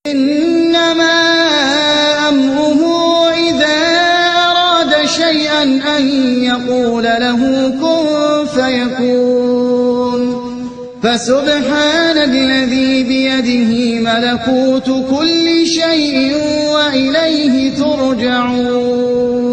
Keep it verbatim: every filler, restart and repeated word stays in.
إنما أمره إذا أراد شيئا أن يقول له كن فيكون فسبحان الذي بيده ملكوت كل شيء وإليه ترجعون